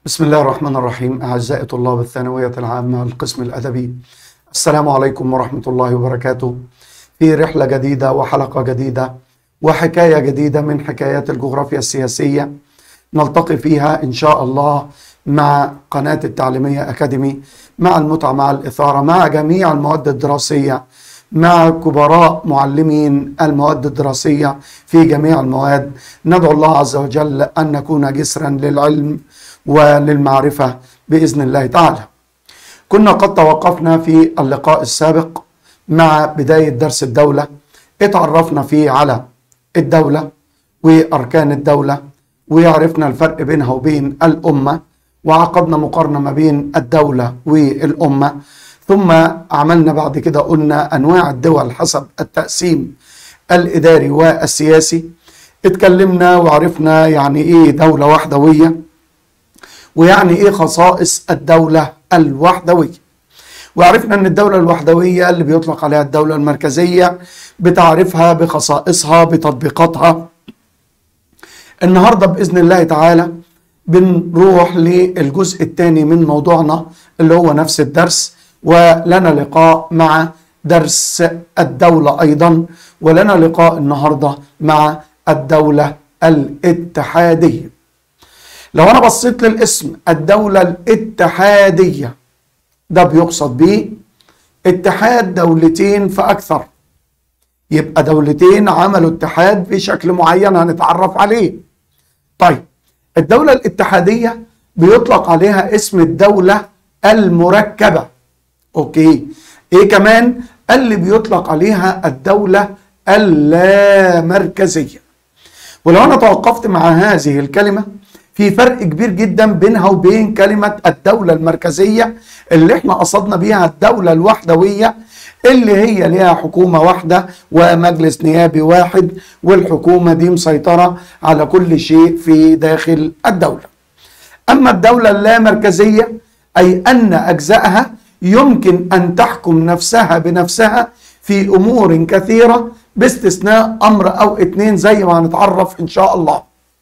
بسم الله الرحمن الرحيم. أعزائي طلاب الثانوية العامة القسم الأدبي، السلام عليكم ورحمة الله وبركاته. في رحلة جديدة وحلقة جديدة وحكاية جديدة من حكايات الجغرافيا السياسية نلتقي فيها إن شاء الله مع قناة التعليمية أكاديمي، مع المتعة، مع الإثارة، مع جميع المواد الدراسية، مع كبراء معلمين المواد الدراسية في جميع المواد. ندعو الله عز وجل أن نكون جسرا للعلم وللمعرفة بإذن الله تعالى. كنا قد توقفنا في اللقاء السابق مع بداية درس الدولة، اتعرفنا فيه على الدولة وأركان الدولة، وعرفنا الفرق بينها وبين الأمة، وعقدنا مقارنة ما بين الدولة والأمة. ثم عملنا بعد كده قلنا أنواع الدول حسب التقسيم الإداري والسياسي. اتكلمنا وعرفنا يعني إيه دولة وحدوية، ويعني إيه خصائص الدولة الوحدوية، وعرفنا أن الدولة الوحدوية اللي بيطلق عليها الدولة المركزية بتعرفها، بخصائصها، بتطبيقاتها. النهاردة بإذن الله تعالى بنروح للجزء الثاني من موضوعنا اللي هو نفس الدرس، ولنا لقاء مع درس الدولة أيضا، ولنا لقاء النهاردة مع الدولة الاتحادية. لو أنا بصيت للاسم الدولة الاتحادية، ده بيقصد بيه اتحاد دولتين فأكثر، يبقى دولتين عملوا اتحاد بشكل معين هنتعرف عليه. طيب، الدولة الاتحادية بيطلق عليها اسم الدولة المركبة. اوكي، ايه كمان؟ اللي بيطلق عليها الدولة اللامركزية. ولو انا توقفت مع هذه الكلمة، في فرق كبير جدا بينها وبين كلمة الدولة المركزية اللي احنا قصدنا بيها الدولة الوحدوية، اللي هي ليها حكومة واحدة ومجلس نيابي واحد، والحكومة دي مسيطرة على كل شيء في داخل الدولة. أما الدولة اللامركزية أي أن أجزائها يمكن أن تحكم نفسها بنفسها في أمور كثيرة، باستثناء أمر أو اتنين زي ما هنتعرف إن شاء الله.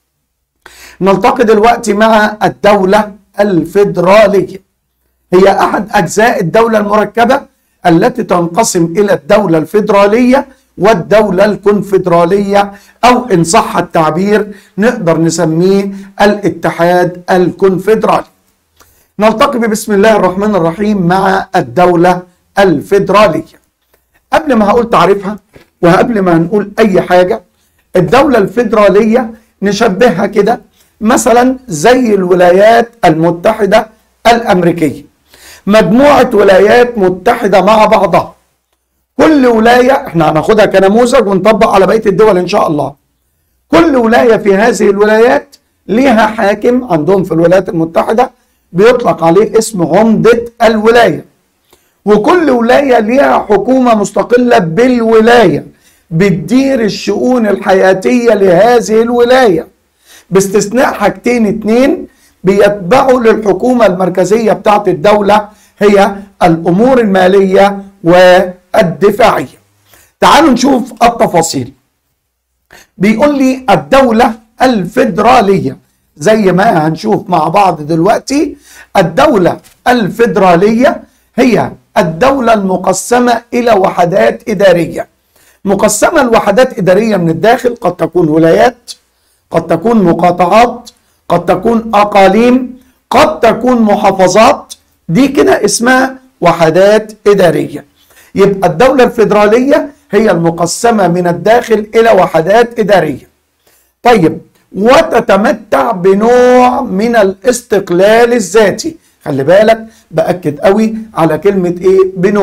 نلتقي دلوقتي مع الدولة الفيدرالية، هي أحد أجزاء الدولة المركبة التي تنقسم إلى الدولة الفيدرالية والدولة الكونفدرالية، أو إن صح التعبير نقدر نسميه الاتحاد الكونفدرالي. نلتقي بسم الله الرحمن الرحيم مع الدولة الفيدرالية. قبل ما هقول تعريفها وقبل ما هنقول أي حاجة، الدولة الفيدرالية نشبهها كده مثلا زي الولايات المتحدة الأمريكية، مجموعة ولايات متحدة مع بعضها. كل ولاية احنا هناخدها كنموذج ونطبق على بقية الدول إن شاء الله. كل ولاية في هذه الولايات ليها حاكم عندهم في الولايات المتحدة بيطلق عليه اسم عمدة الولاية، وكل ولاية ليها حكومة مستقلة بالولاية بتدير الشؤون الحياتية لهذه الولاية، باستثناء حاجتين اتنين بيتبعوا للحكومة المركزية بتاعت الدولة، هي الأمور المالية والدفاعية. تعالوا نشوف التفاصيل. بيقول لي الدولة الفيدرالية، زي ما هنشوف مع بعض دلوقتي، الدولة الفيدرالية هي الدولة المقسمة إلى وحدات إدارية. مقسمة الوحدات إدارية من الداخل، قد تكون ولايات، قد تكون مقاطعات، قد تكون أقاليم، قد تكون محافظات، دي كده اسمها وحدات إدارية. يبقى الدولة الفيدرالية هي المقسمة من الداخل إلى وحدات إدارية. طيب، وتتمتع بنوع من الاستقلال الذاتي. خلي بالك بأكد قوي على كلمة ايه؟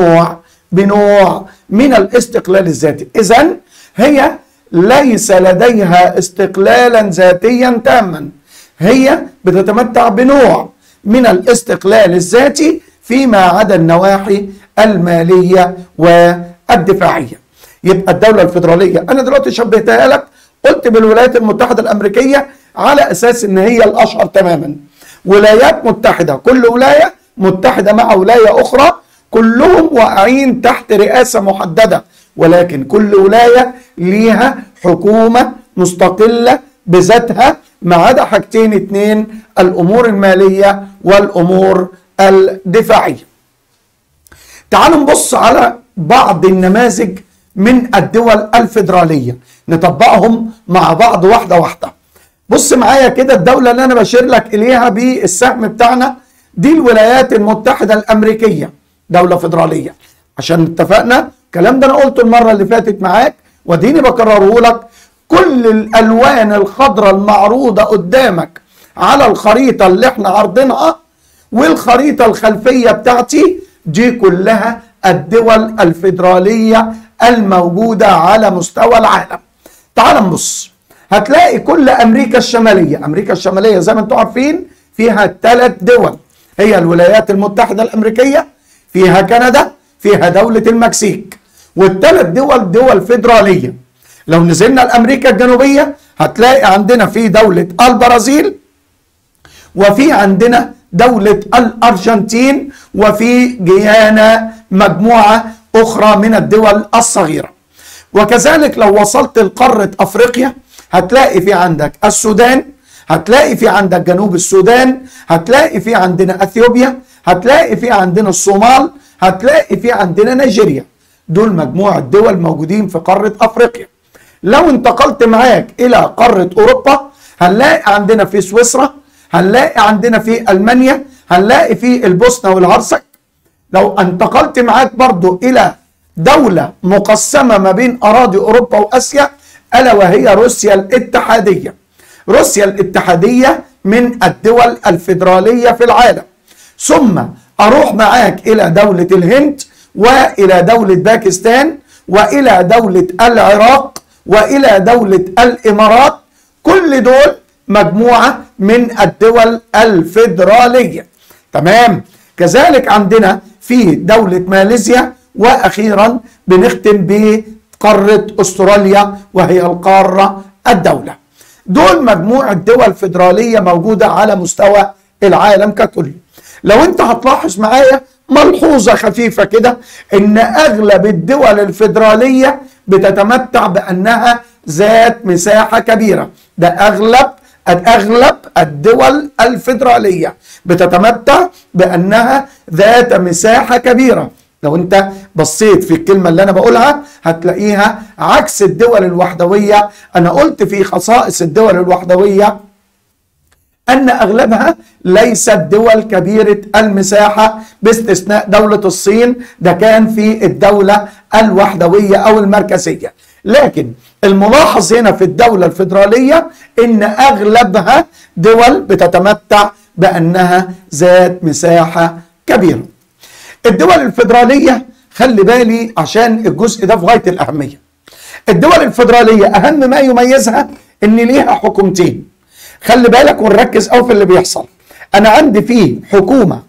بنوع من الاستقلال الذاتي. إذن هي ليس لديها استقلالا ذاتيا تاما، هي بتتمتع بنوع من الاستقلال الذاتي فيما عدا النواحي المالية والدفاعية. يبقى الدولة الفيدرالية أنا دلوقتي شبهتها لك، قلت بالولايات المتحدة الأمريكية على أساس إن هي الأشهر تماما. ولايات متحدة، كل ولاية متحدة مع ولاية أخرى، كلهم واقعين تحت رئاسة محددة، ولكن كل ولاية ليها حكومة مستقلة بذاتها ما عدا حاجتين اتنين، الأمور المالية والأمور الدفاعية. تعالوا نبص على بعض النماذج من الدول الفيدرالية نطبقهم مع بعض واحدة واحدة. بص معايا كده، الدولة اللي أنا بشير لك إليها بالسهم بتاعنا دي الولايات المتحدة الأمريكية، دولة فيدرالية. عشان اتفقنا الكلام ده أنا قلته المرة اللي فاتت معاك وديني بكرره لك. كل الألوان الخضراء المعروضة قدامك على الخريطة اللي احنا عارضينها والخريطة الخلفية بتاعتي دي كلها الدول الفيدرالية الموجودة على مستوى العالم. تعال نبص، هتلاقي كل أمريكا الشمالية، أمريكا الشمالية زي ما انتم عارفين فيها 3 دول، هي الولايات المتحدة الأمريكية، فيها كندا، فيها دولة المكسيك، وال3 دول فيدرالية. لو نزلنا لأمريكا الجنوبية هتلاقي عندنا في دولة البرازيل، وفي عندنا دولة الأرجنتين، وفي جيانا مجموعة أخرى من الدول الصغيرة. وكذلك لو وصلت لقارة أفريقيا هتلاقي في عندك السودان، هتلاقي في عندك جنوب السودان، هتلاقي في عندنا أثيوبيا، هتلاقي في عندنا الصومال، هتلاقي في عندنا نيجيريا. دول مجموعة دول موجودين في قارة أفريقيا. لو انتقلت معاك إلى قارة أوروبا هنلاقي عندنا في سويسرا، هنلاقي عندنا في ألمانيا، هنلاقي في البوسنة والهرسك. لو انتقلت معاك برضو إلى دولة مقسمة ما بين أراضي أوروبا وآسيا ألا وهي روسيا الاتحادية. روسيا الاتحادية من الدول الفيدرالية في العالم. ثم أروح معاك إلى دولة الهند، وإلى دولة باكستان، وإلى دولة العراق، وإلى دولة الإمارات. كل دول مجموعة من الدول الفيدرالية. تمام. كذلك عندنا في دولة ماليزيا، وأخيرا بنختم بقارة أستراليا وهي القارة الدولة. دول مجموعة دول فيدرالية موجودة على مستوى العالم ككل. لو انت هتلاحظ معايا ملحوظة خفيفة كده ان اغلب الدول الفيدرالية بتتمتع بانها ذات مساحة كبيرة. ده اغلب الدول الفيدرالية بتتمتع بانها ذات مساحة كبيرة. لو انت بصيت في الكلمة اللي انا بقولها هتلاقيها عكس الدول الوحدوية. انا قلت في خصائص الدول الوحدوية أن أغلبها ليست دول كبيرة المساحة باستثناء دولة الصين، ده كان في الدولة الوحدوية أو المركزية. لكن الملاحظ هنا في الدولة الفيدرالية إن أغلبها دول بتتمتع بأنها ذات مساحة كبيرة. الدول الفيدرالية خلي بالي عشان الجزء ده في غاية الأهمية. الدول الفيدرالية أهم ما يميزها إن ليها حكومتين. خلي بالك ونركز قوي في اللي بيحصل. انا عندي فيه حكومة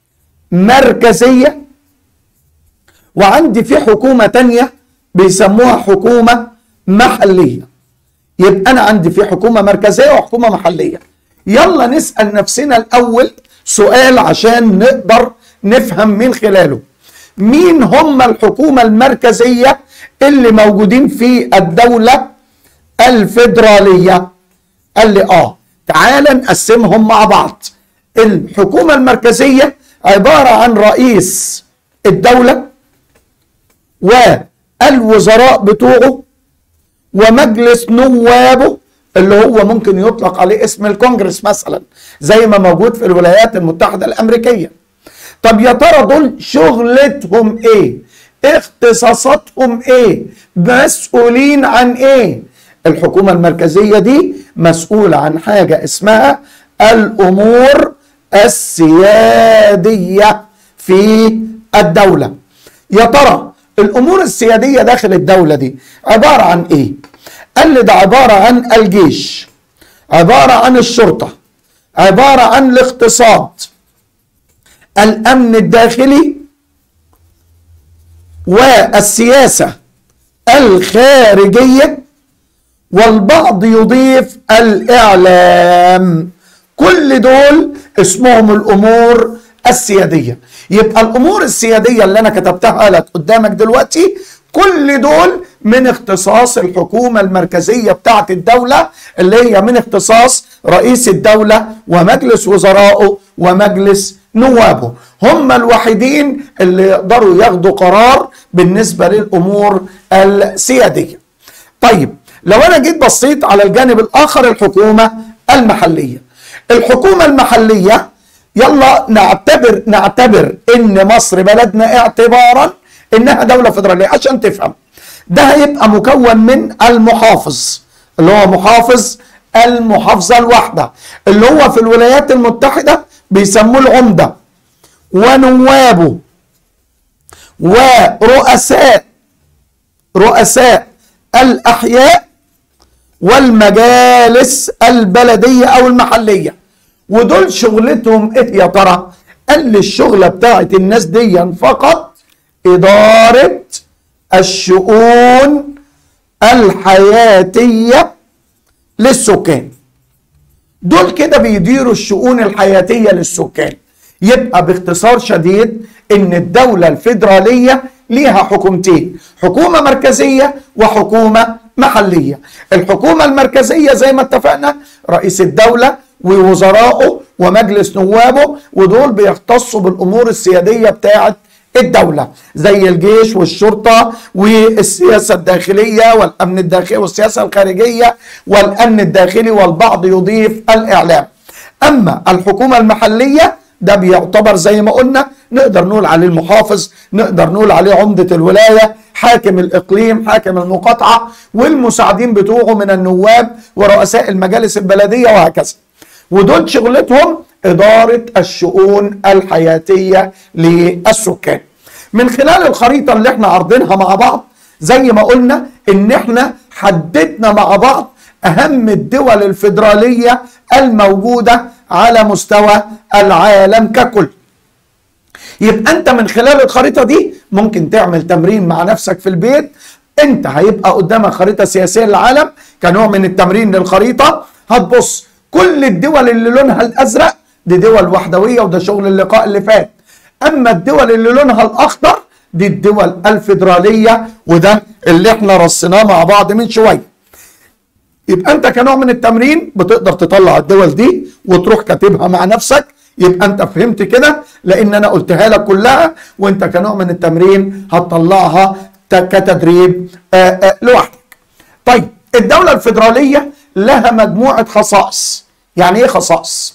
مركزية، وعندي فيه حكومة تانية بيسموها حكومة محلية. يبقى انا عندي فيه حكومة مركزية وحكومة محلية. يلا نسأل نفسنا الاول سؤال عشان نقدر نفهم من خلاله مين هم الحكومة المركزية اللي موجودين في الدولة الفيدرالية. قال لي تعال نقسمهم مع بعض. الحكومة المركزية عبارة عن رئيس الدولة والوزراء بتوعه ومجلس نوابه اللي هو ممكن يطلق عليه اسم الكونجرس مثلا زي ما موجود في الولايات المتحدة الأمريكية. طب يا ترى دول شغلتهم ايه؟ اختصاصاتهم ايه؟ مسؤولين عن ايه؟ الحكومة المركزية دي مسؤولة عن حاجة اسمها الأمور السيادية في الدولة. يا ترى الأمور السيادية داخل الدولة دي عبارة عن إيه؟ قال لي ده عبارة عن الجيش، عبارة عن الشرطة، عبارة عن الاقتصاد، الأمن الداخلي، والسياسة الخارجية، والبعض يضيف الإعلام. كل دول اسمهم الأمور السيادية. يبقى الأمور السيادية اللي أنا كتبتها لك قدامك دلوقتي كل دول من اختصاص الحكومة المركزية بتاعت الدولة، اللي هي من اختصاص رئيس الدولة ومجلس وزرائه ومجلس نوابه. هم الوحيدين اللي يقدروا ياخدوا قرار بالنسبة للأمور السيادية. طيب لو أنا جيت بصيت على الجانب الآخر، الحكومة المحلية. الحكومة المحلية يلا نعتبر إن مصر بلدنا اعتبارا إنها دولة فيدرالية. عشان تفهم ده هيبقى مكون من المحافظ، اللي هو محافظ المحافظة الواحدة، اللي هو في الولايات المتحدة بيسموه العمدة، ونوابه، ورؤساء الأحياء، والمجالس البلدية أو المحلية. ودول شغلتهم إيه يا ترى؟ قال لي الشغلة بتاعت الناس دي فقط إدارة الشؤون الحياتية للسكان. دول كده بيديروا الشؤون الحياتية للسكان. يبقى باختصار شديد ان الدولة الفيدرالية ليها حكومتين، حكومة مركزية وحكومة محلية. الحكومة المركزية زي ما اتفقنا رئيس الدولة ووزرائه ومجلس نوابه، ودول بيختصوا بالامور السيادية بتاعت الدولة زي الجيش والشرطة والسياسة الداخلية والأمن الداخلي والسياسة الخارجية والأمن الداخلي، والبعض يضيف الإعلام. أما الحكومة المحلية ده بيعتبر زي ما قلنا نقدر نقول عليه المحافظ، نقدر نقول عليه عمدة الولاية، حاكم الإقليم، حاكم المقاطعة، والمساعدين بتوعه من النواب ورؤساء المجالس البلدية وهكذا. ودول شغلتهم إدارة الشؤون الحياتية للسكان. من خلال الخريطة اللي احنا عارضينها مع بعض زي ما قلنا ان احنا حددنا مع بعض اهم الدول الفيدرالية الموجودة على مستوى العالم ككل. يبقى انت من خلال الخريطة دي ممكن تعمل تمرين مع نفسك في البيت. انت هيبقى قدامك خريطة سياسية للعالم كنوع من التمرين للخريطة. هتبص كل الدول اللي لونها الازرق دي دول وحدوية، وده شغل اللقاء اللي فات. اما الدول اللي لونها الاخضر دي الدول الفيدرالية، وده اللي احنا رصيناه مع بعض من شوية. يبقى انت كنوع من التمرين بتقدر تطلع الدول دي وتروح كاتبها مع نفسك. يبقى انت فهمت كده، لان انا قلتها لك كلها، وانت كنوع من التمرين هتطلعها كتدريب لوحدك. طيب الدولة الفيدرالية لها مجموعة خصائص. يعني ايه خصائص؟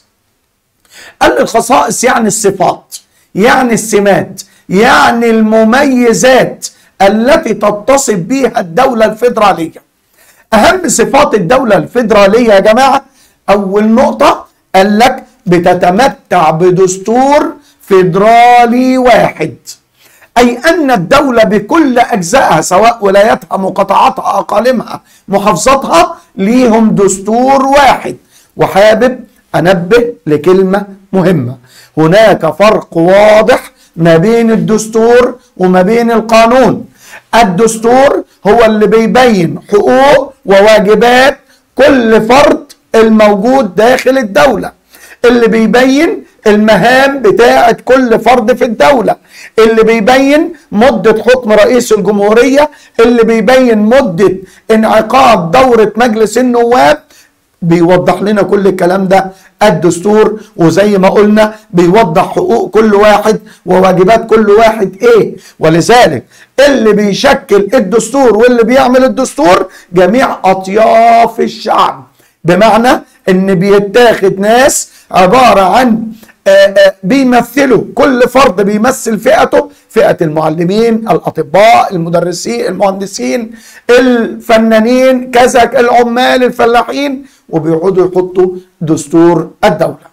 قال لي الخصائص يعني الصفات، يعني السمات، يعني المميزات التي تتصف بها الدولة الفيدرالية. أهم صفات الدولة الفيدرالية يا جماعة، أول نقطة قال لك بتتمتع بدستور فيدرالي واحد، أي أن الدولة بكل أجزائها سواء ولاياتها، مقاطعاتها، أقاليمها، محافظاتها، ليهم دستور واحد. وحابب أنبه لكلمة مهمة: هناك فرق واضح ما بين الدستور وما بين القانون. الدستور هو اللي بيبين حقوق وواجبات كل فرد الموجود داخل الدولة، اللي بيبين المهام بتاعة كل فرد في الدولة، اللي بيبين مدة حكم رئيس الجمهورية، اللي بيبين مدة انعقاد دورة مجلس النواب. بيوضح لنا كل الكلام ده الدستور، وزي ما قلنا بيوضح حقوق كل واحد وواجبات كل واحد ايه. ولذلك اللي بيشكل الدستور واللي بيعمل الدستور جميع اطياف الشعب، بمعنى ان بيتاخد ناس عبارة عن بيمثلوا كل فرد بيمثل فئته، فئة المعلمين، الأطباء، المدرسين، المهندسين، الفنانين، كذا العمال، الفلاحين، وبيقعدوا يحطوا دستور الدولة.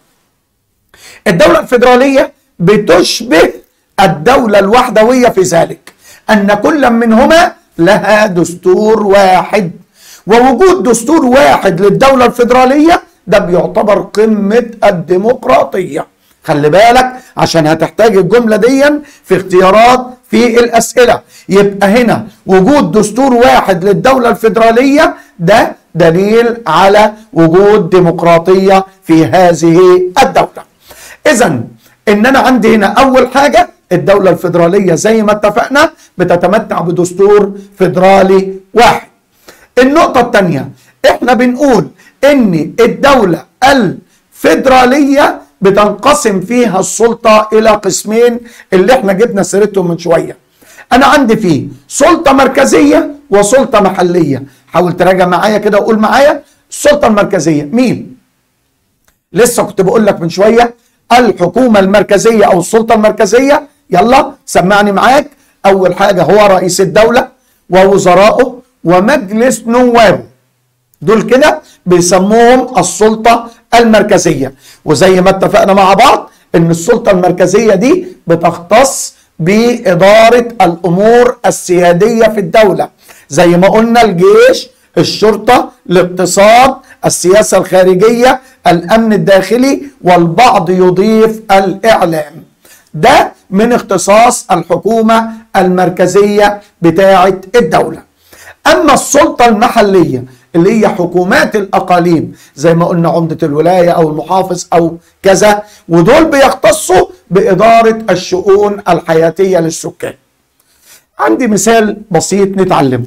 الدولة الفيدرالية بتشبه الدولة الوحدوية في ذلك أن كل منهما لها دستور واحد. ووجود دستور واحد للدولة الفيدرالية ده بيعتبر قمة الديمقراطية. خلي بالك عشان هتحتاج الجملة دي في اختيارات في الأسئلة. يبقى هنا وجود دستور واحد للدولة الفيدرالية ده دليل على وجود ديمقراطية في هذه الدولة. إذن إن أنا عندي هنا أول حاجة الدولة الفيدرالية زي ما اتفقنا بتتمتع بدستور فيدرالي واحد. النقطة الثانية، احنا بنقول ان الدولة الفيدرالية بتنقسم فيها السلطة الى قسمين اللي احنا جبنا سيرتهم من شوية. انا عندي فيه سلطة مركزية وسلطة محلية. حاول تراجع معايا كده وقول معايا. السلطة المركزية مين؟ لسه كنت بقول لك من شوية الحكومة المركزية او السلطة المركزية. يلا سمعني معاك. اول حاجة هو رئيس الدولة ووزرائه ومجلس نوابه، دول كده بيسموهم السلطة المركزية. وزي ما اتفقنا مع بعض ان السلطة المركزية دي بتختص بإدارة الأمور السيادية في الدولة، زي ما قلنا الجيش، الشرطة، الاقتصاد، السياسة الخارجية، الأمن الداخلي، والبعض يضيف الإعلام. ده من اختصاص الحكومة المركزية بتاعة الدولة. أما السلطة المحلية اللي هي حكومات الأقاليم، زي ما قلنا عمدة الولاية أو المحافظ أو كذا، ودول بيختصوا بإدارة الشؤون الحياتية للسكان. عندي مثال بسيط نتعلمه.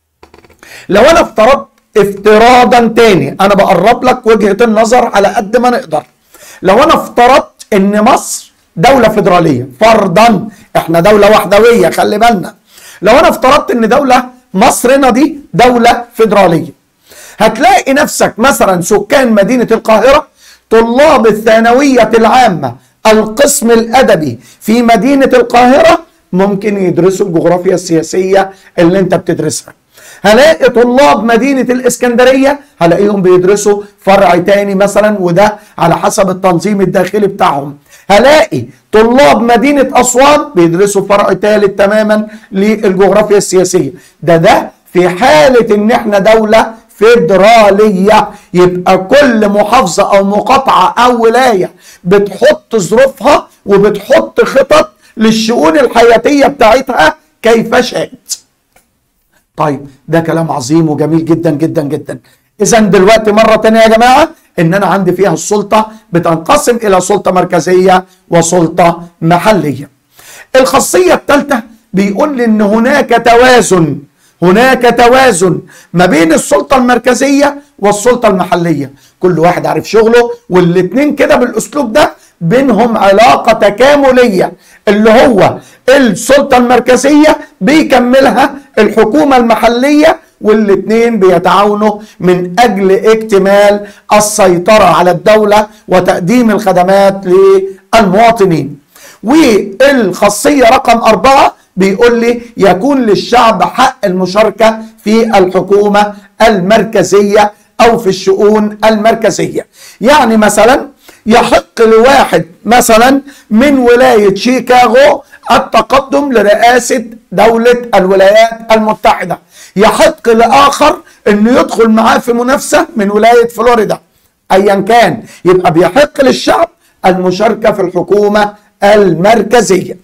لو أنا افترضت افتراضا تاني، أنا بقرب لك وجهة النظر على قد ما نقدر. لو أنا افترضت إن مصر دولة فيدرالية، فرضا احنا دولة وحدوية، خلي بالنا. لو أنا افترضت إن دولة مصرنا دي دولة فيدرالية، هتلاقي نفسك مثلا سكان مدينة القاهرة، طلاب الثانوية العامة القسم الأدبي في مدينة القاهرة ممكن يدرسوا الجغرافيا السياسية اللي انت بتدرسها. هلاقي طلاب مدينة الإسكندرية هلاقيهم بيدرسوا فرع تاني مثلا، وده على حسب التنظيم الداخلي بتاعهم. هلاقي طلاب مدينة أسوان بيدرسوا فرع ثالث تماما للجغرافيا السياسية. ده في حالة ان احنا دولة فيدرالية، يبقى كل محافظة او مقاطعة او ولاية بتحط ظروفها وبتحط خطط للشؤون الحياتية بتاعتها كيف شاءت. طيب ده كلام عظيم وجميل جدا جدا جدا. اذا دلوقتي مرة تانية يا جماعة ان انا عندي فيها السلطة بتنقسم الى سلطة مركزية وسلطة محلية. الخاصية الثالثة بيقول لي ان هناك توازن ما بين السلطة المركزية والسلطة المحلية. كل واحد عارف شغله، والاتنين كده بالاسلوب ده بينهم علاقة تكاملية، اللي هو السلطة المركزية بيكملها الحكومة المحلية، والاتنين بيتعاونوا من اجل اكتمال السيطرة على الدولة وتقديم الخدمات للمواطنين. والخاصية رقم 4 بيقول لي يكون للشعب حق المشاركة في الحكومة المركزية أو في الشؤون المركزية. يعني مثلا يحق لواحد مثلا من ولاية شيكاغو التقدم لرئاسة دولة الولايات المتحدة، يحق لآخر أنه يدخل معاه في منافسة من ولاية فلوريدا، أيا كان، يبقى بيحق للشعب المشاركة في الحكومة المركزية.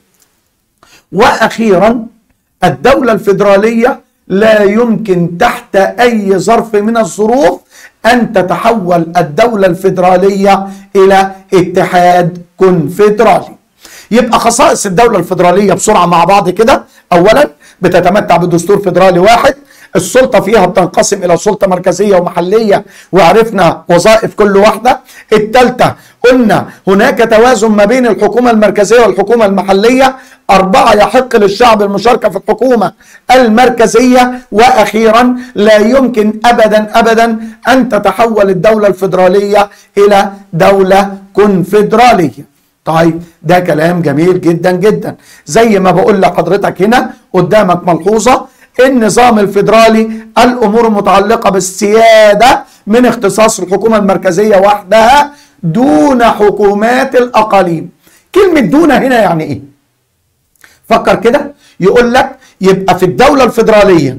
وأخيرا الدولة الفيدرالية لا يمكن تحت أي ظرف من الظروف أن تتحول الدولة الفيدرالية إلى اتحاد كونفدرالي. يبقى خصائص الدولة الفيدرالية بسرعة مع بعض كده. أولا بتتمتع بدستور فيدرالي واحد، السلطة فيها بتنقسم إلى سلطة مركزية ومحلية، وعرفنا وظائف كل واحدة. الثالثة قلنا هناك توازن ما بين الحكومة المركزية والحكومة المحلية. 4 يحق للشعب المشاركة في الحكومة المركزية. وأخيرا لا يمكن أبدا أن تتحول الدولة الفيدرالية إلى دولة كونفدرالية. طيب ده كلام جميل جدا جدا. زي ما بقول لحضرتك هنا قدامك ملحوظة، النظام الفيدرالي الأمور المتعلقة بالسيادة من اختصاص الحكومة المركزية وحدها دون حكومات الأقاليم. كلمة دون هنا يعني إيه؟ فكر كده. يقول لك يبقى في الدولة الفيدرالية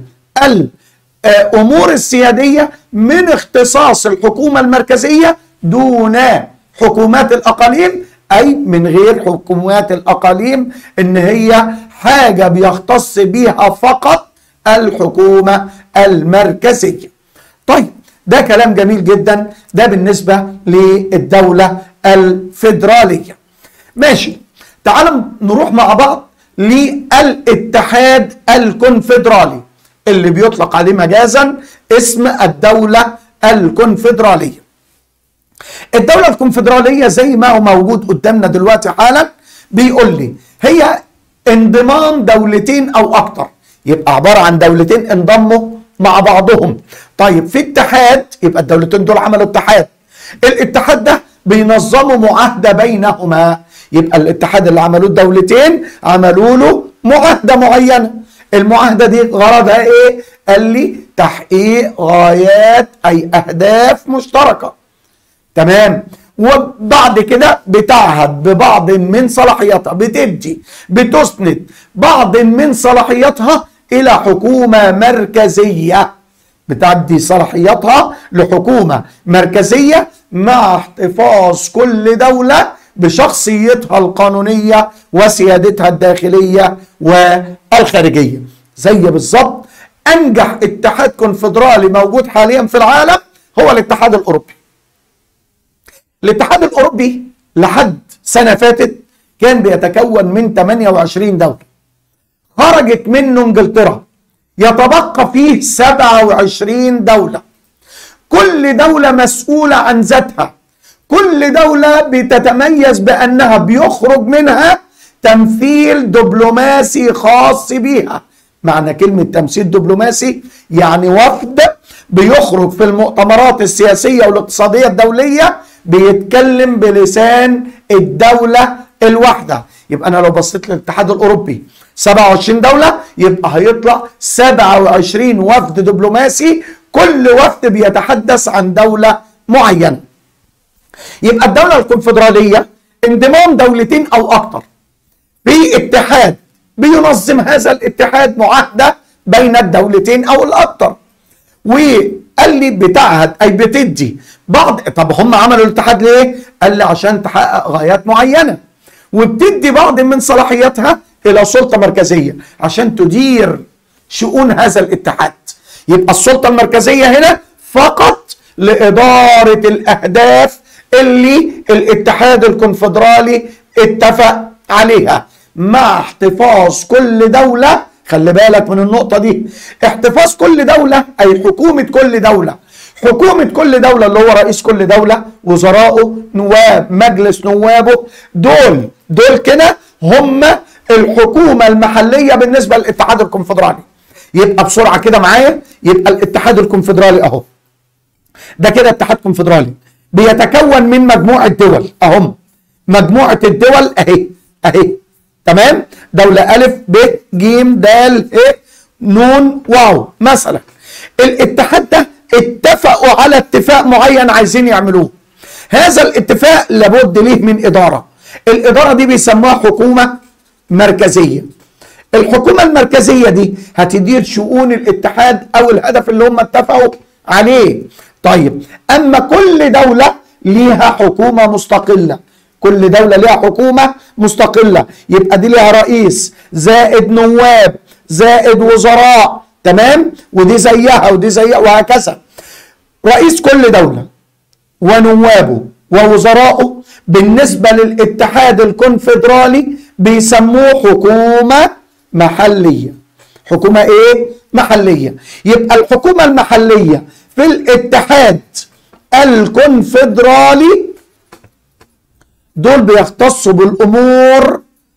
الأمور السيادية من اختصاص الحكومة المركزية دون حكومات الأقاليم، أي من غير حكومات الأقاليم، إن هي حاجة بيختص بيها فقط الحكومة المركزية. طيب ده كلام جميل جدا، ده بالنسبة للدولة الفيدرالية. ماشي، تعالوا نروح مع بعض للاتحاد الكونفدرالي. اللي بيطلق عليه مجازا اسم الدولة الكونفدرالية. الدولة الكونفدرالية زي ما هو موجود قدامنا دلوقتي حالا بيقول لي هي انضمام دولتين او اكتر، يبقى عبارة عن دولتين انضموا مع بعضهم. طيب في اتحاد، يبقى الدولتين دول عملوا اتحاد، الاتحاد ده بينظموا معاهدة بينهما، يبقى الاتحاد اللي عملوه الدولتين عملوا له معاهدة معينة. المعاهدة دي غرضها ايه؟ قال لي تحقيق غايات اي اهداف مشتركة. تمام. وبعد كده بتعهد ببعض من صلاحياتها، بتسند بعض من صلاحياتها الى حكومة مركزية، بتعدي صلاحياتها لحكومة مركزية مع احتفاظ كل دولة بشخصيتها القانونية وسيادتها الداخلية والخارجية. زي بالظبط انجح اتحاد كونفدرالي موجود حاليا في العالم هو الاتحاد الاوروبي. الاتحاد الاوروبي لحد سنة فاتت كان بيتكون من 28 دولة، خرجت منه انجلترا، يتبقى فيه 27 دولة، كل دولة مسؤولة عن ذاتها، كل دولة بتتميز بأنها بيخرج منها تمثيل دبلوماسي خاص بيها. معنى كلمة تمثيل دبلوماسي يعني وفد بيخرج في المؤتمرات السياسية والاقتصادية الدولية بيتكلم بلسان الدولة الواحدة. يبقى أنا لو بصيت للاتحاد الأوروبي 27 دولة، يبقى هيطلع 27 وفد دبلوماسي، كل وفد بيتحدث عن دولة معينة. يبقى الدولة الكونفدرالية انضمام دولتين أو أكثر في اتحاد بينظم هذا الاتحاد معاهدة بين الدولتين أو الأكثر. وقال لي بتعهد أي بتدي بعض. طب هم عملوا الاتحاد ليه؟ قال لي عشان تحقق غايات معينة، وبتدي بعض من صلاحياتها إلى سلطة مركزية عشان تدير شؤون هذا الاتحاد. يبقى السلطة المركزية هنا فقط لإدارة الأهداف اللي الاتحاد الكونفدرالي اتفق عليها، مع احتفاظ كل دولة. خلي بالك من النقطة دي، احتفاظ كل دولة أي حكومة كل دولة. حكومة كل دولة اللي هو رئيس كل دولة، وزراءه، نواب، مجلس نوابه، دول كده هم الحكومة المحلية بالنسبة للاتحاد الكونفدرالي. يبقى بسرعة كده معايا، يبقى الاتحاد الكونفدرالي اهو، ده كده اتحاد كونفدرالي بيتكون من مجموعة دول اهم، مجموعة الدول اهي تمام، دولة ألف ب ج د ه ن واو مثلا. الاتحاد ده اتفقوا على اتفاق معين عايزين يعملوه، هذا الاتفاق لابد ليه من إدارة، الإدارة دي بيسموها حكومة مركزية. الحكومة المركزية دي هتدير شؤون الاتحاد أو الهدف اللي هم اتفقوا عليه. طيب أما كل دولة ليها حكومة مستقلة، كل دولة ليها حكومة مستقلة، يبقى دي ليها رئيس زائد نواب زائد وزراء، تمام، ودي زيها ودي زيها وهكذا. رئيس كل دولة ونوابه ووزراءه بالنسبة للاتحاد الكونفدرالي بيسموه حكومة محلية. حكومة ايه؟ محلية. يبقى الحكومة المحلية في الاتحاد الكونفدرالي دول بيختصوا بالأمور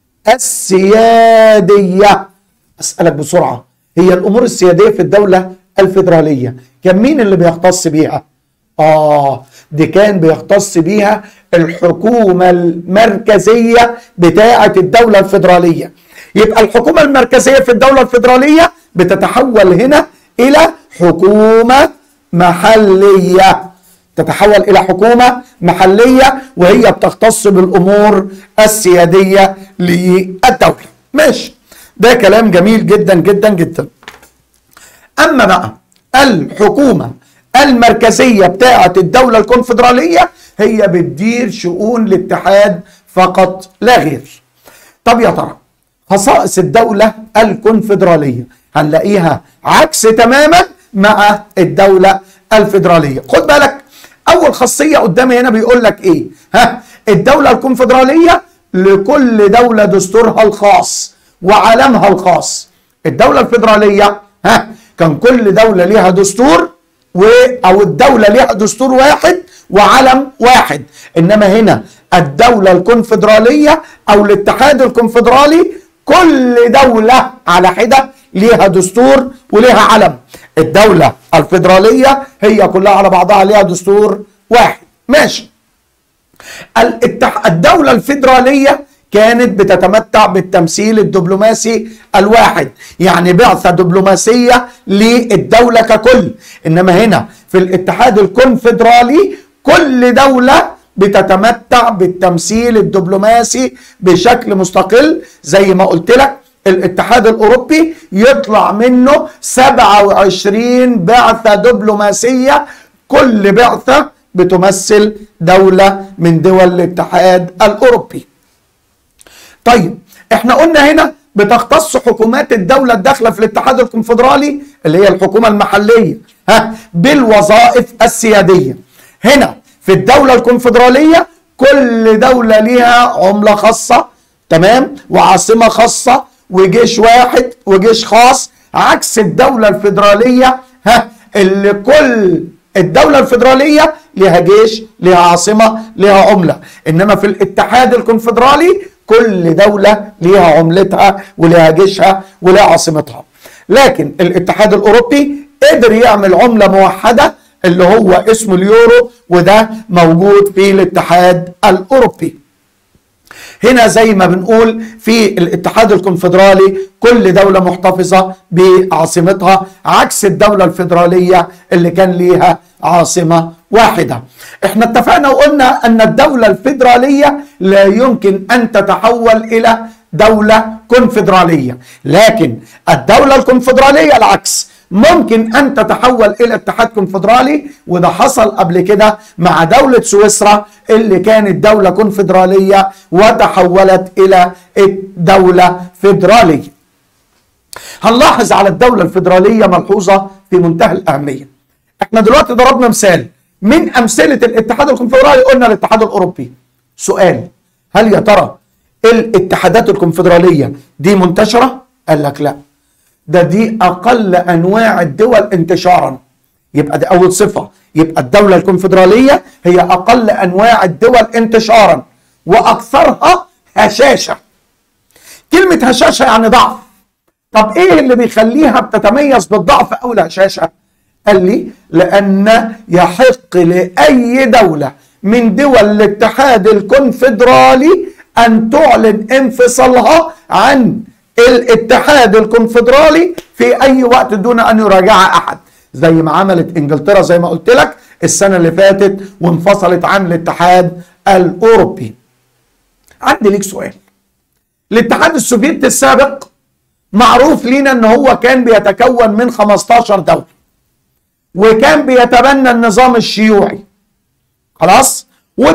السيادية. أسألك بسرعة، هي الأمور السيادية في الدولة الفيدرالية كان مين اللي بيختص بيها؟ دي كان بيختص بيها الحكومة المركزية بتاعة الدولة الفيدرالية. يبقى الحكومة المركزية في الدولة الفيدرالية بتتحول هنا إلى حكومة محلية، تتحول إلى حكومة محلية وهي بتختص بالأمور السيادية للدولة. ماشي، ده كلام جميل جدا جدا جدا. أما بقى الحكومة المركزية بتاعة الدولة الكونفدرالية هي بتدير شؤون الاتحاد فقط لا غير. طب يا ترى خصائص الدولة الكونفدرالية هنلاقيها عكس تماما مع الدولة الفيدرالية. خد بالك، أول خاصية قدامي هنا بيقول لك إيه؟ الدولة الكونفدرالية لكل دولة دستورها الخاص وعلمها الخاص. الدولة الفيدرالية كان كل دولة ليها دستور أو الدولة ليها دستور واحد وعلم واحد. إنما هنا الدولة الكونفدرالية أو الاتحاد الكونفدرالي كل دولة على حدة ليها دستور وليها علم. الدولة الفيدرالية هي كلها على بعضها ليها دستور واحد. ماشي. الدولة الفيدرالية كانت بتتمتع بالتمثيل الدبلوماسي الواحد، يعني بعثة دبلوماسية للدولة ككل. إنما هنا في الاتحاد الكونفدرالي كل دولة بتتمتع بالتمثيل الدبلوماسي بشكل مستقل. زي ما قلت لك الاتحاد الأوروبي يطلع منه 27 بعثة دبلوماسية، كل بعثة بتمثل دولة من دول الاتحاد الأوروبي. طيب احنا قلنا هنا بتختص حكومات الدولة الداخلة في الاتحاد الكونفدرالي اللي هي الحكومة المحلية بالوظائف السيادية. هنا في الدولة الكونفدرالية كل دولة ليها عملة خاصة، تمام، وعاصمة خاصة وجيش واحد وجيش خاص، عكس الدولة الفيدرالية اللي كل الدولة الفيدرالية ليها جيش ليها عاصمة ليها عملة. إنما في الاتحاد الكونفدرالي كل دولة ليها عملتها وليها جيشها وليها عاصمتها. لكن الاتحاد الأوروبي قدر يعمل عملة موحدة اللي هو اسمه اليورو، وده موجود في الاتحاد الأوروبي. هنا زي ما بنقول في الاتحاد الكونفدرالي كل دولة محتفظة بعاصمتها، عكس الدولة الفيدرالية اللي كان ليها عاصمة واحدة. احنا اتفقنا وقلنا ان الدولة الفيدرالية لا يمكن ان تتحول الى دولة كونفدرالية، لكن الدولة الكونفدرالية العكس، ممكن ان تتحول الى اتحاد كونفدرالي. وده حصل قبل كده مع دولة سويسرا اللي كانت دولة كونفدرالية وتحولت الى دولة فيدرالية. هنلاحظ على الدولة الفيدرالية ملحوظة في منتهى الأهمية. احنا دلوقتي ضربنا مثال من أمثلة الاتحاد الكونفدرالي، قلنا الاتحاد الأوروبي. سؤال، هل يا ترى الاتحادات الكونفدرالية دي منتشرة؟ قال لك لا، دي أقل أنواع الدول انتشارا. يبقى دي أول صفة، يبقى الدولة الكونفدرالية هي أقل أنواع الدول انتشارا وأكثرها هشاشة. كلمة هشاشة يعني ضعف. طب إيه اللي بيخليها بتتميز بالضعف أو الهشاشة؟ قال لي لأن يحق لأي دولة من دول الاتحاد الكونفدرالي أن تعلن انفصالها عن الاتحاد الكونفدرالي في أي وقت دون أن يراجعها أحد، زي ما عملت إنجلترا زي ما قلت لك السنة اللي فاتت وانفصلت عن الاتحاد الأوروبي. عندي ليك سؤال. الاتحاد السوفيتي السابق معروف لينا أن هو كان بيتكون من 15 دولة، وكان بيتبنى النظام الشيوعي، خلاص،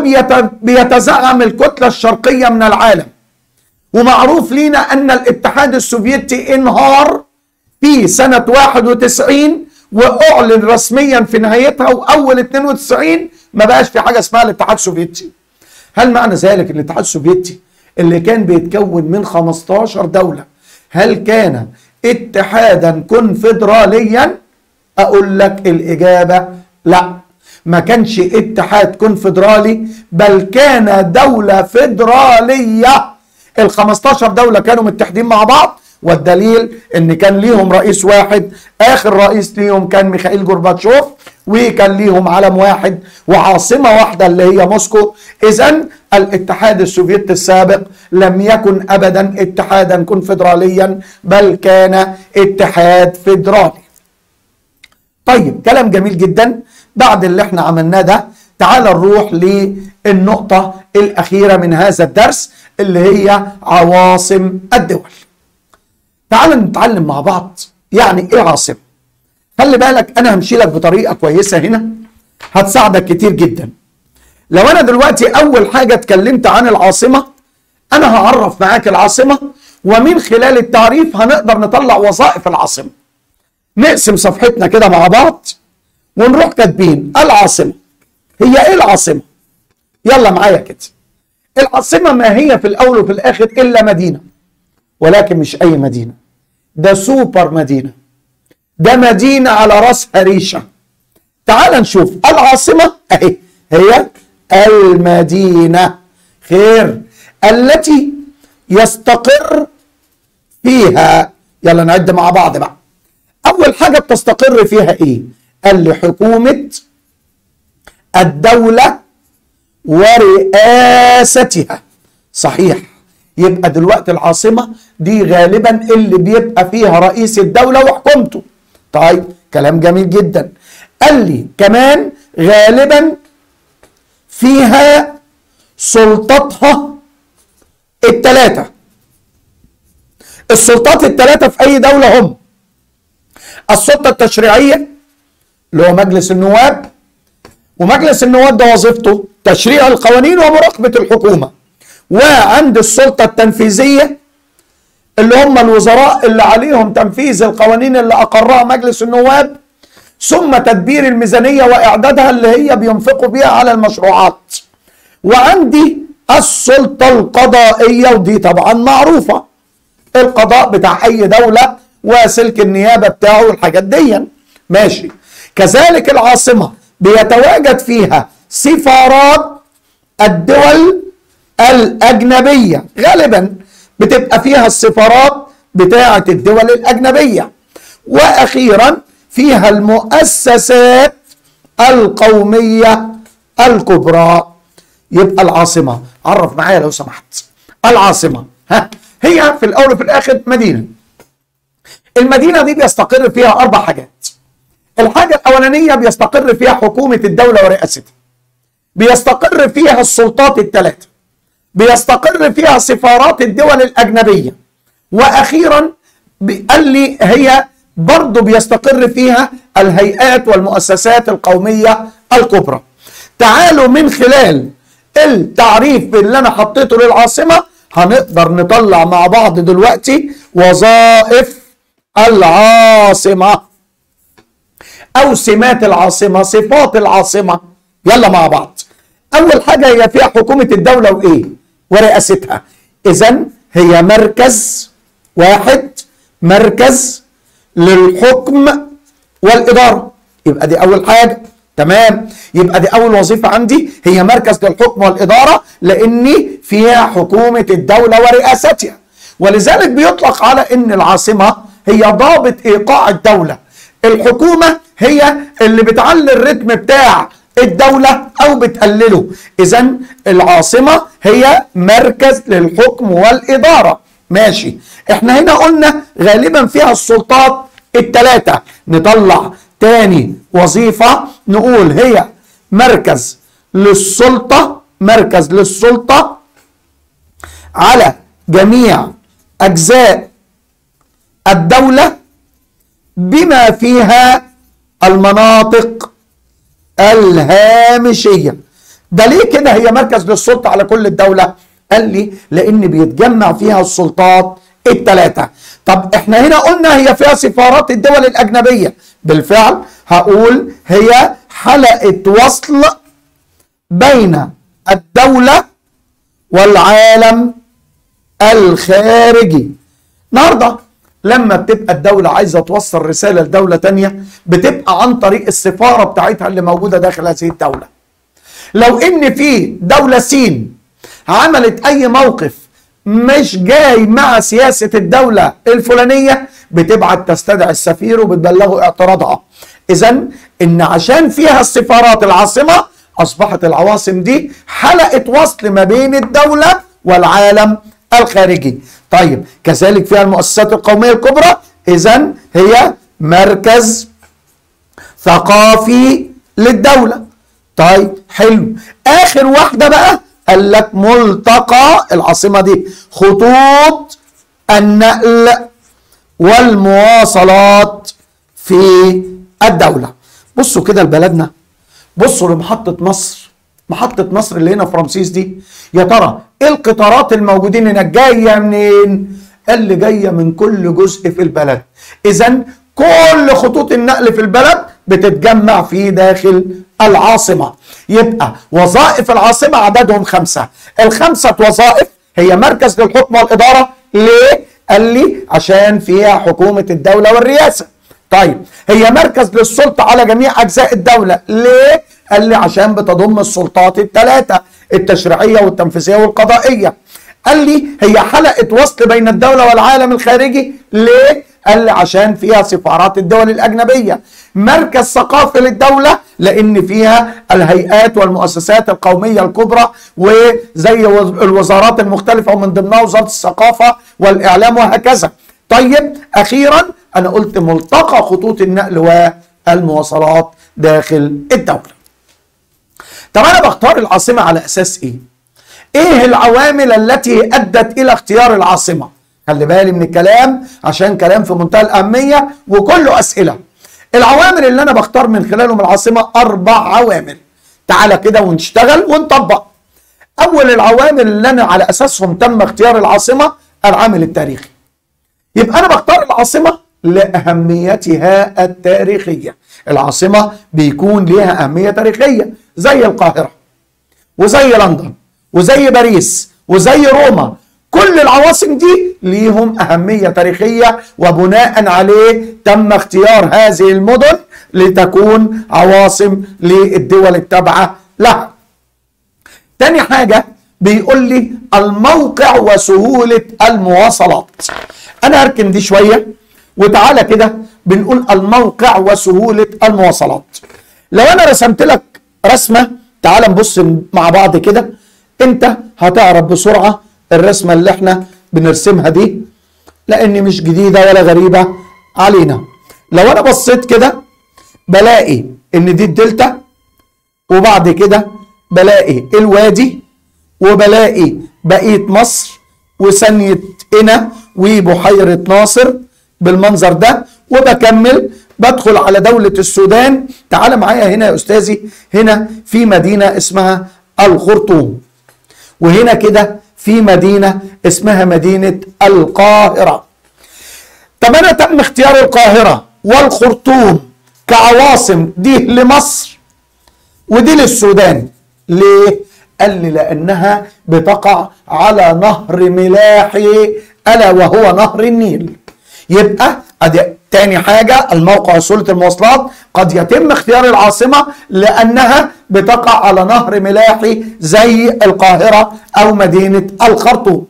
وبيتزعم الكتلة الشرقية من العالم. ومعروف لينا أن الاتحاد السوفيتي انهار في سنة 91 وأعلن رسميا في نهايتها، وأول 92 ما بقاش في حاجة اسمها الاتحاد السوفيتي. هل معنى ذلك الاتحاد السوفيتي اللي كان بيتكون من 15 دولة هل كان اتحادا كونفدراليا؟ أقول لك الإجابة لا، ما كانش اتحاد كونفدرالي، بل كان دولة فيدرالية. ال15 دولة كانوا متحدين مع بعض، والدليل ان كان ليهم رئيس واحد، اخر رئيس ليهم كان ميخائيل جورباتشوف، وكان ليهم علم واحد وعاصمة واحدة اللي هي موسكو. اذن الاتحاد السوفيتي السابق لم يكن ابدا اتحادا كونفدراليا، بل كان اتحاد فيدرالي. طيب كلام جميل جدا. بعد اللي احنا عملناه ده تعال نروح للنقطة الأخيرة من هذا الدرس اللي هي عواصم الدول. تعال نتعلم مع بعض يعني ايه عاصمة. خلي بالك انا همشي لك بطريقة كويسة هنا هتساعدك كتير جدا. لو انا دلوقتي اول حاجة اتكلمت عن العاصمة، انا هعرف معاك العاصمة، ومن خلال التعريف هنقدر نطلع وظائف العاصمة. نقسم صفحتنا كده مع بعض ونروح كاتبين العاصمة. هي ايه العاصمة؟ يلا معايا كده. العاصمة ما هي في الاول وفي الاخر الا مدينة، ولكن مش اي مدينة، ده سوبر مدينة، ده مدينة على راسها ريشة. تعال نشوف العاصمة اهي، هي المدينة خير التي يستقر فيها. يلا نعد مع بعض بقى. أول حاجة بتستقر فيها إيه؟ قال لي حكومة الدولة ورئاستها. صحيح، يبقى دلوقتي العاصمة دي غالبا اللي بيبقى فيها رئيس الدولة وحكومته. طيب كلام جميل جدا. قال لي كمان غالبا فيها سلطتها الثلاثة. السلطات الثلاثة في أي دولة هم السلطة التشريعية اللي هو مجلس النواب، ومجلس النواب ده وظيفته تشريع القوانين ومراقبة الحكومة. وعند السلطة التنفيذية اللي هم الوزراء اللي عليهم تنفيذ القوانين اللي أقرها مجلس النواب، ثم تدبير الميزانية وإعدادها اللي هي بينفقوا بيها على المشروعات. وعندي السلطة القضائية، ودي طبعا معروفة، القضاء بتاع أي دولة وسلك النيابة بتاعه والحاجات دي. ماشي. كذلك العاصمة بيتواجد فيها سفارات الدول الأجنبية، غالبا بتبقى فيها السفارات بتاعة الدول الأجنبية. وأخيرا فيها المؤسسات القومية الكبرى. يبقى العاصمة، عرف معايا لو سمحت. العاصمة هي في الأول وفي الآخر مدينة. المدينة دي بيستقر فيها 4 حاجات. الحاجة الأولانية بيستقر فيها حكومة الدولة ورئاستها، بيستقر فيها السلطات الثلاثة، بيستقر فيها سفارات الدول الأجنبية، وأخيرا قال لي هي برضو بيستقر فيها الهيئات والمؤسسات القومية الكبرى. تعالوا من خلال التعريف اللي أنا حطيته للعاصمة هنقدر نطلع مع بعض دلوقتي وظائف العاصمة أو سمات العاصمة، صفات العاصمة. يلا مع بعض. أول حاجة هي فيها حكومة الدولة وإيه؟ ورئاستها. إذن هي مركز واحد، مركز للحكم والإدارة. يبقى دي أول حاجة. تمام. يبقى دي أول وظيفة عندي، هي مركز للحكم والإدارة، لأني فيها حكومة الدولة ورئاستها. ولذلك بيطلق على أن العاصمة هي ضابط إيقاع الدولة. الحكومة هي اللي بتعلي الرتم بتاع الدولة أو بتقلله. إذن العاصمة هي مركز للحكم والإدارة. ماشي. احنا هنا قلنا غالبا فيها السلطات الثلاثة. نطلع تاني وظيفة نقول هي مركز للسلطة، مركز للسلطة على جميع أجزاء الدولة بما فيها المناطق الهامشية. ده ليه كده هي مركز للسلطة على كل الدولة؟ قال لي لأن بيتجمع فيها السلطات الثلاثة. طب احنا هنا قلنا هي فيها سفارات الدول الأجنبية. بالفعل هقول هي حلقة وصل بين الدولة والعالم الخارجي. النهارده لما بتبقى الدولة عايزة توصل رسالة لدولة تانية بتبقى عن طريق السفارة بتاعتها اللي موجودة داخل هذه الدولة. لو ان في دولة سين عملت اي موقف مش جاي مع سياسة الدولة الفلانية بتبعت تستدعي السفير وبتبلغه اعتراضها. اذن ان عشان فيها السفارات العاصمة اصبحت العواصم دي حلقة وصل ما بين الدولة والعالم الخارجي. طيب كذلك فيها المؤسسات القومية الكبرى. اذن هي مركز ثقافي للدولة. طيب حلو. اخر واحدة بقى قال لك ملتقى العاصمة دي خطوط النقل والمواصلات في الدولة. بصوا كده لبلدنا، بصوا لمحطة مصر. محطة مصر اللي هنا في رمسيس دي، يا ترى ايه القطارات الموجودين هناك جاية منين؟ اللي جاية من كل جزء في البلد. اذن كل خطوط النقل في البلد بتتجمع في داخل العاصمة. يبقى وظائف العاصمة عددهم 5. ال5 وظائف هي مركز للحكم والإدارة. ليه؟ قال لي عشان فيها حكومة الدولة والرئاسة. طيب هي مركز للسلطة على جميع أجزاء الدولة، ليه؟ قال لي عشان بتضم السلطات الثلاثة، التشريعية والتنفيذية والقضائية. قال لي هي حلقة وصل بين الدولة والعالم الخارجي، ليه؟ قال لي عشان فيها سفارات الدول الأجنبية. مركز ثقافي للدولة لأن فيها الهيئات والمؤسسات القومية الكبرى وزي الوزارات المختلفة ومن ضمنها وزارة الثقافة والإعلام وهكذا. طيب أخيرا أنا قلت ملتقى خطوط النقل والمواصلات داخل الدولة. طب أنا بختار العاصمة على أساس إيه؟ إيه العوامل التي أدت إلى اختيار العاصمة؟ خلي بالي من الكلام عشان كلام في منتهى الأهمية وكله أسئلة. العوامل اللي أنا بختار من خلالهم العاصمة 4 عوامل. تعالى كده ونشتغل ونطبق. أول العوامل اللي أنا على أساسهم تم اختيار العاصمة العامل التاريخي. يبقى أنا بختار العاصمة لأهميتها التاريخية. العاصمة بيكون ليها أهمية تاريخية زي القاهرة وزي لندن وزي باريس وزي روما. كل العواصم دي ليهم أهمية تاريخية وبناء عليه تم اختيار هذه المدن لتكون عواصم للدول التابعة لها. تاني حاجة بيقول لي الموقع وسهولة المواصلات. أنا هركن دي شوية وتعالى كده بنقول الموقع وسهولة المواصلات. لو أنا رسمت لك رسمة، تعالى نبص مع بعض كده، أنت هتعرف بسرعة الرسمة اللي احنا بنرسمها دي لأن مش جديدة ولا غريبة علينا. لو أنا بصيت كده بلاقي إن دي الدلتا، وبعد كده بلاقي الوادي، وبلاقي بقية مصر وثانية قنا وبحيرة ناصر بالمنظر ده، وبكمل بدخل على دولة السودان. تعال معايا هنا يا أستاذي، هنا في مدينة اسمها الخرطوم، وهنا كده في مدينة اسمها مدينة القاهرة. طب أنا تم اختيار القاهرة والخرطوم كعواصم دي لمصر ودي للسودان، ليه؟ قال لي لأنها بتقع على نهر ملاحي ألا وهو نهر النيل. يبقى ادي تاني حاجة الموقع وسهولة المواصلات. قد يتم اختيار العاصمة لأنها بتقع على نهر ملاحي زي القاهرة أو مدينة الخرطوم.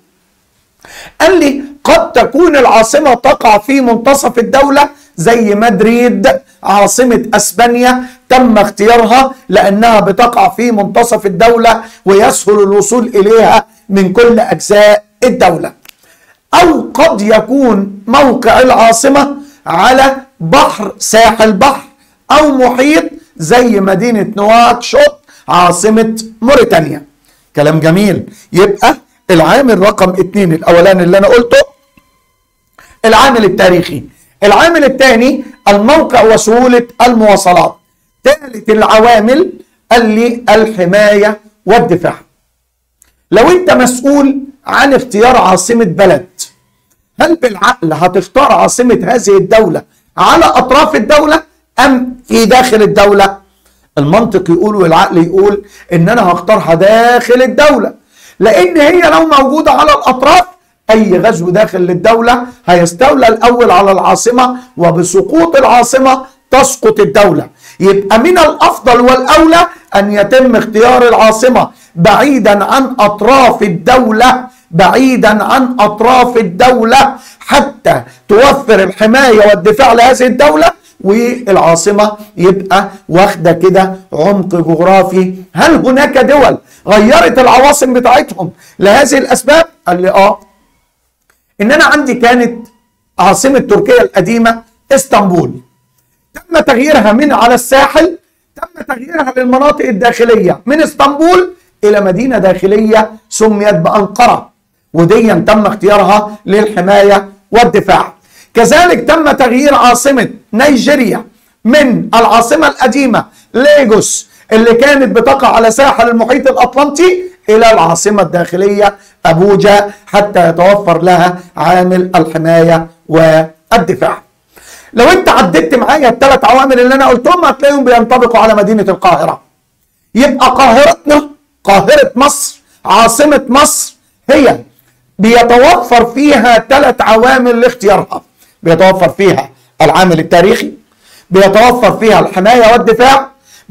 قال لي قد تكون العاصمة تقع في منتصف الدولة زي مدريد عاصمة أسبانيا، تم اختيارها لأنها بتقع في منتصف الدولة ويسهل الوصول إليها من كل أجزاء الدولة. أو قد يكون موقع العاصمة على بحر، ساحل بحر أو محيط زي مدينة نواكشوط عاصمة موريتانيا. كلام جميل. يبقى العامل رقم 2 الأولاني اللي أنا قلته العامل التاريخي. العامل الثاني الموقع وسهولة المواصلات. ثالث العوامل قال لي الحماية والدفاع. لو أنت مسؤول عن اختيار عاصمة بلد، هل بالعقل هتختار عاصمة هذه الدولة على أطراف الدولة أم في داخل الدولة؟ المنطق يقول والعقل يقول إن أنا هختارها داخل الدولة، لأن هي لو موجودة على الأطراف أي غزو داخل للدولة هيستولى الأول على العاصمة، وبسقوط العاصمة تسقط الدولة. يبقى من الأفضل والأولى أن يتم اختيار العاصمة بعيدا عن أطراف الدولة، بعيدا عن أطراف الدولة حتى توفر الحماية والدفاع لهذه الدولة، والعاصمة يبقى واخدة كده عمق جغرافي. هل هناك دول غيرت العواصم بتاعتهم لهذه الأسباب؟ قال لي إن أنا عندي كانت عاصمة تركيا القديمة اسطنبول، تم تغييرها من على الساحل، تم تغييرها للمناطق الداخلية من اسطنبول إلى مدينة داخلية سميت بأنقرة، وديا تم اختيارها للحماية والدفاع. كذلك تم تغيير عاصمة نيجيريا من العاصمة القديمة ليجوس اللي كانت بتقع على ساحل المحيط الأطلنطي إلى العاصمة الداخلية أبوجا حتى يتوفر لها عامل الحماية والدفاع. لو انت عددت معايا ال3 عوامل اللي انا قلتهم هتلاقيهم بينطبقوا على مدينة القاهرة. يبقى قاهرتنا، قاهرة مصر، عاصمة مصر، هي بيتوفر فيها 3 عوامل لاختيارها. بيتوفر فيها العامل التاريخي، بيتوفر فيها الحماية والدفاع،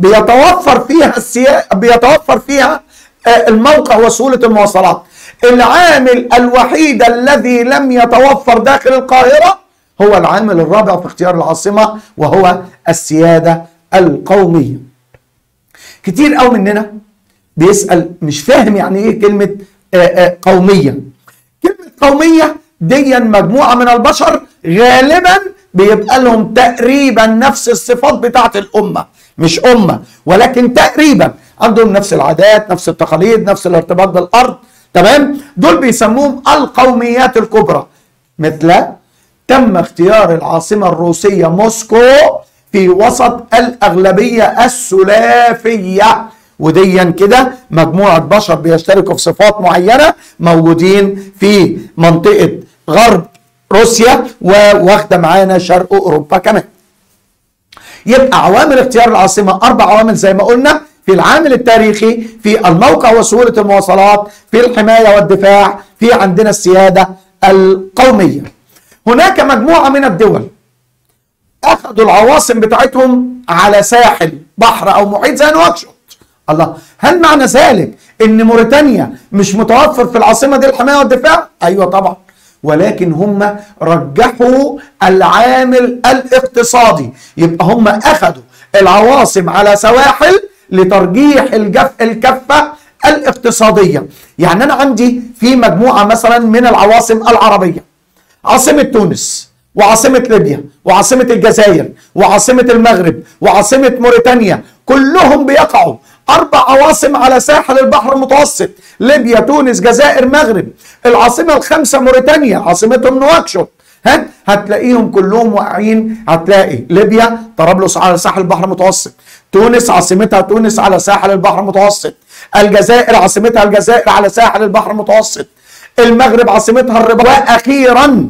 بيتوفر فيها الموقع وسهولة المواصلات. العامل الوحيد الذي لم يتوفر داخل القاهرة هو العامل الرابع في اختيار العاصمة، وهو السيادة القومية. كتير قوي مننا بيسأل مش فاهم يعني ايه كلمة قومية. كلمة قومية دي مجموعة من البشر غالبا بيبقى لهم تقريبا نفس الصفات بتاعت الأمة، مش أمة ولكن تقريبا عندهم نفس العادات، نفس التقاليد، نفس الارتباط بالأرض، تمام؟ دول بيسموهم القوميات الكبرى. مثل تم اختيار العاصمة الروسية موسكو في وسط الأغلبية السلافية، وديا كده مجموعة بشر بيشتركوا في صفات معينة موجودين في منطقة غرب روسيا وواخدة معانا شرق أوروبا كمان. يبقى عوامل اختيار العاصمة 4 عوامل زي ما قلنا: في العامل التاريخي، في الموقع وسهولة المواصلات، في الحماية والدفاع، في عندنا السيادة القومية. هناك مجموعة من الدول أخذوا العواصم بتاعتهم على ساحل بحر أو محيط زي نواكشوط. الله، هل معنى ذلك إن موريتانيا مش متوفر في العاصمة دي الحماية والدفاع؟ أيوة طبعا، ولكن هم رجحوا العامل الاقتصادي. يبقى هم أخذوا العواصم على سواحل لترجيح الكفة الاقتصادية. يعني أنا عندي في مجموعة مثلا من العواصم العربية: عاصمة تونس، وعاصمة ليبيا، وعاصمة الجزائر، وعاصمة المغرب، وعاصمة موريتانيا، كلهم بيقعوا 4 عواصم على ساحل البحر المتوسط: ليبيا، تونس، جزائر، مغرب. العاصمة الخامسة موريتانيا، عاصمتهم نواكشوط. هتلاقيهم كلهم واقعين. هتلاقي ليبيا طرابلس على ساحل البحر المتوسط، تونس عاصمتها تونس على ساحل البحر المتوسط، الجزائر عاصمتها الجزائر على ساحل البحر المتوسط، المغرب عاصمتها الرباط، واخيرا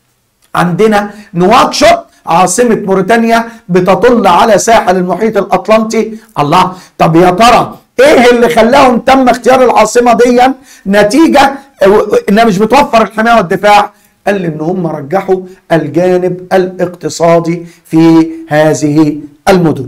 عندنا نواكشوط عاصمة موريتانيا بتطل على ساحل المحيط الأطلنطي. الله، طب يا ترى ايه اللي خلاهم تم اختيار العاصمة دي نتيجة انها مش بتوفر الحماية والدفاع؟ قال لي ان هم رجحوا الجانب الاقتصادي في هذه المدن.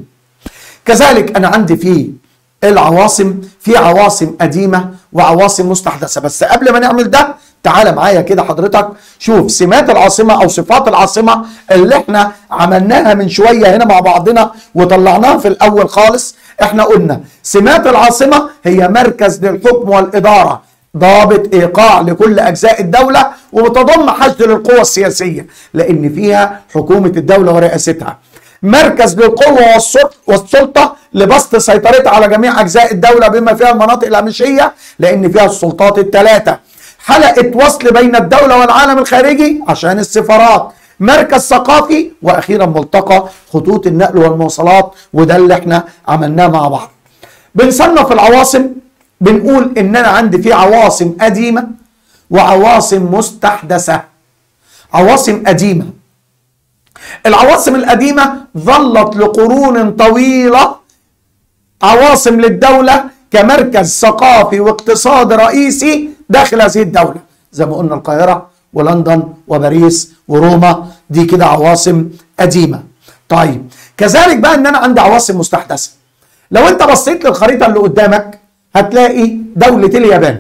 كذلك انا عندي في العواصم في عواصم قديمة وعواصم مستحدثة. بس قبل ما نعمل ده تعال معايا كده حضرتك شوف سمات العاصمة او صفات العاصمة اللي احنا عملناها من شوية هنا مع بعضنا وطلعناها في الاول خالص. احنا قلنا سمات العاصمة هي مركز للحكم والادارة، ضابط ايقاع لكل اجزاء الدولة، وبتضم حشد للقوى السياسية لان فيها حكومة الدولة ورئاستها. مركز للقوة والسلطة لبسط سيطرتها على جميع اجزاء الدولة بما فيها المناطق الهامشية لان فيها السلطات الثلاثة. حلقة وصل بين الدولة والعالم الخارجي عشان السفارات. مركز ثقافي، واخيرا ملتقى خطوط النقل والمواصلات، وده اللي احنا عملناه مع بعض. بنصنف العواصم بنقول ان انا عندي في عواصم قديمة وعواصم مستحدثة. عواصم قديمة، العواصم القديمة ظلت لقرون طويلة عواصم للدولة كمركز ثقافي واقتصادي رئيسي داخل هذه الدولة، زي ما قلنا القاهرة ولندن وباريس وروما، دي كده عواصم قديمة. طيب كذلك بقى ان انا عندي عواصم مستحدثة. لو انت بصيت للخريطة اللي قدامك هتلاقي دولة اليابان.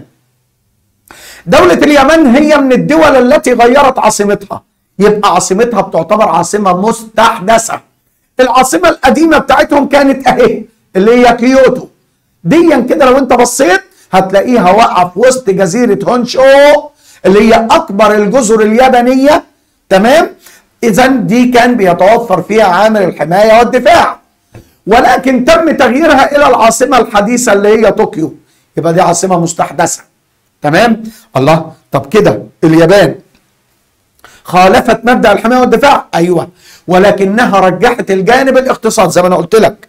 دولة اليابان هي من الدول التي غيرت عاصمتها، يبقى عاصمتها بتعتبر عاصمة مستحدثة. العاصمة القديمة بتاعتهم كانت اهي اللي هي كيوتو. ديا كده لو انت بصيت هتلاقيها واقعة في وسط جزيرة هونشو اللي هي اكبر الجزر اليابانية، تمام؟ اذا دي كان بيتوفر فيها عامل الحماية والدفاع، ولكن تم تغييرها الى العاصمة الحديثة اللي هي طوكيو، يبقى دي عاصمة مستحدثة. تمام؟ الله، طب كده اليابان خالفت مبدأ الحماية والدفاع؟ ايوه، ولكنها رجحت الجانب الاقتصادي زي ما انا قلت لك.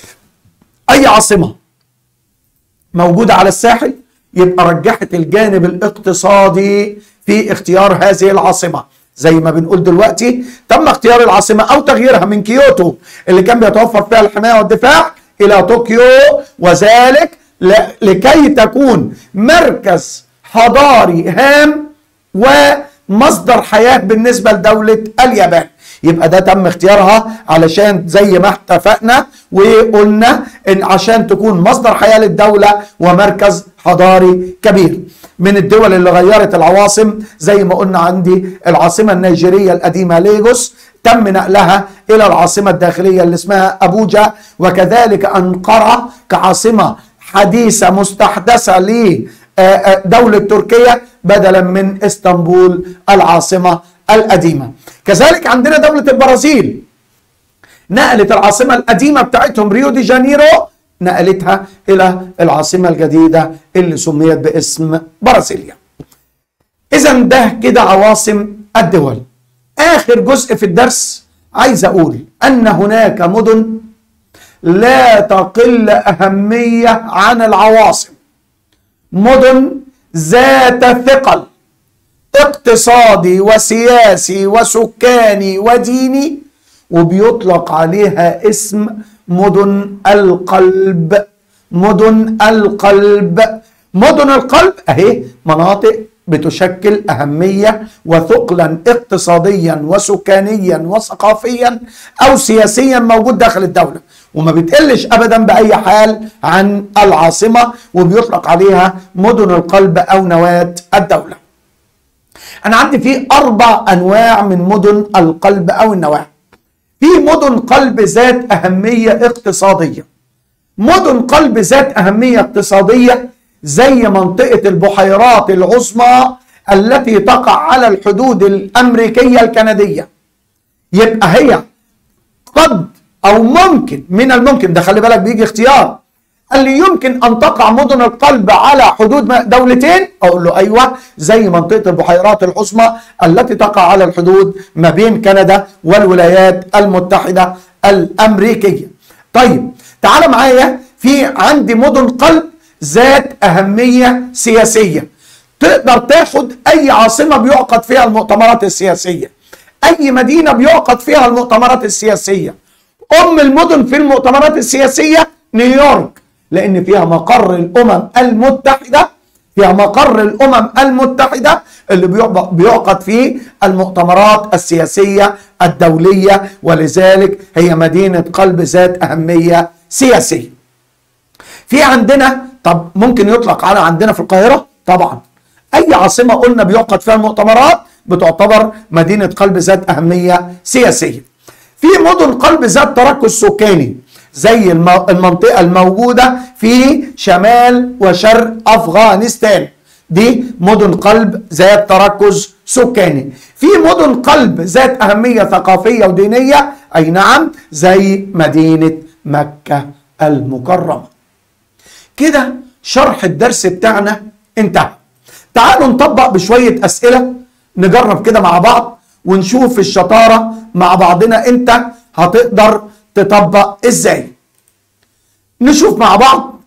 اي عاصمة موجودة على الساحل يبقى رجحت الجانب الاقتصادي في اختيار هذه العاصمة. زي ما بنقول دلوقتي تم اختيار العاصمة او تغييرها من كيوتو اللي كان بيتوفر فيها الحماية والدفاع الى طوكيو، وذلك لكي تكون مركز حضاري هام ومصدر حياة بالنسبة لدولة اليابان. يبقى ده تم اختيارها علشان زي ما اتفقنا وقلنا ان عشان تكون مصدر حياة للدولة ومركز حضاري كبير. من الدول اللي غيرت العواصم زي ما قلنا عندي العاصمة النيجيرية القديمة ليغوس تم نقلها إلى العاصمة الداخلية اللي اسمها أبوجا، وكذلك أنقرة كعاصمة حديثة مستحدثة لدولة تركيا بدلا من اسطنبول العاصمة القديمة. كذلك عندنا دولة البرازيل نقلت العاصمة القديمة بتاعتهم ريو دي جانيرو، نقلتها إلى العاصمة الجديدة اللي سميت باسم برازيليا. إذا ده كده عواصم الدول. آخر جزء في الدرس عايز أقول أن هناك مدن لا تقل أهمية عن العواصم، مدن ذات ثقل اقتصادي وسياسي وسكاني وديني، وبيطلق عليها اسم مدن القلب. مدن القلب، مدن القلب اهي مناطق بتشكل أهمية وثقلا اقتصاديا وسكانيا وثقافيا أو سياسيا موجود داخل الدولة، وما بتقلش أبدا بأي حال عن العاصمة، وبيطلق عليها مدن القلب أو نواة الدولة. أنا عندي فيه 4 أنواع من مدن القلب أو النواة. في مدن قلب ذات أهمية اقتصادية. مدن قلب ذات أهمية اقتصادية زي منطقة البحيرات العظمى التي تقع على الحدود الأمريكية الكندية. يبقى هي قد أو ممكن، من الممكن ده خلي بالك بيجي اختيار، اللي يمكن أن تقع مدن القلب على حدود دولتين، أقول له أيوة زي منطقة البحيرات العظمى التي تقع على الحدود ما بين كندا والولايات المتحدة الأمريكية. طيب تعال معايا، في عندي مدن قلب ذات أهمية سياسية. تقدر تاخد أي عاصمة بيعقد فيها المؤتمرات السياسية، أي مدينة بيعقد فيها المؤتمرات السياسية. أم المدن في المؤتمرات السياسية نيويورك، لأن فيها مقر الأمم المتحدة، فيها مقر الأمم المتحدة اللي بيعقد فيه المؤتمرات السياسية الدولية، ولذلك هي مدينة قلب ذات أهمية سياسية. في عندنا طب ممكن يطلق على عندنا في القاهرة طبعا أي عاصمة قلنا بيعقد فيها المؤتمرات بتعتبر مدينة قلب ذات أهمية سياسية. في مدن قلب ذات تركز سكاني زي المنطقة الموجودة في شمال وشرق أفغانستان، دي مدن قلب ذات تركز سكاني. في مدن قلب ذات أهمية ثقافية ودينية، أي نعم، زي مدينة مكة المكرمة. كده شرح الدرس بتاعنا انتهى. تعالوا نطبق بشوية أسئلة، نجرب كده مع بعض ونشوف الشطارة مع بعضنا انت هتقدر تطبق ازاي. نشوف مع بعض